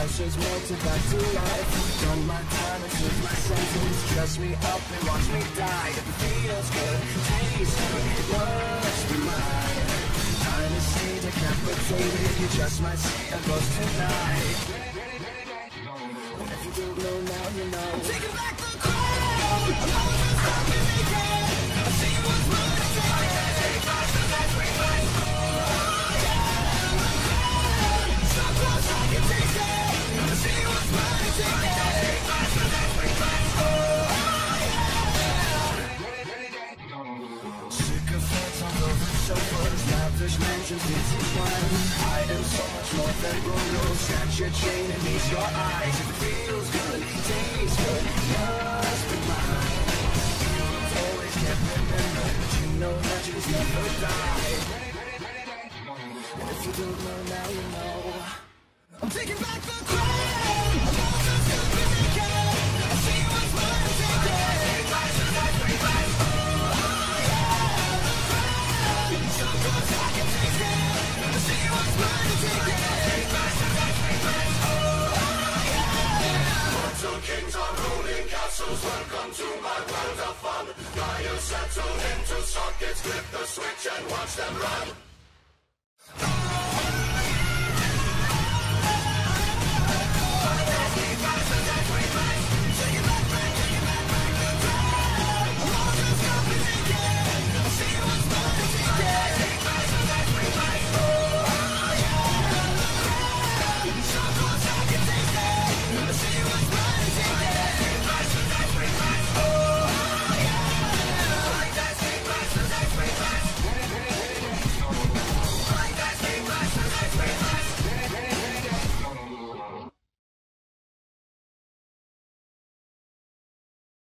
Ashes melted back to life. Done my time and served my sentence. Dress me up and watch me die. If it feels good, tastes good, it must be mine. Dynasty decapitated, you just might see a ghost tonight. And if you don't know now, you know. I'm taking back the crown. I'm always fucking naked. I see what's mine and take it. Take my stuff, that's way my soul. Oh yeah, my crown. So close I can taste it. I see what's mine and take it. Take my stuff, that's way my soul. Oh yeah. Sycophants on over sofas, lavish mansions, busy plans. Hiding so much more than Bruno. Snatch your chain and meet your eyes. If it feels good, tastes good, must be mine. Always can't remember, but you know legends never die. And if you don't know now, you know. I'm taking back the crown.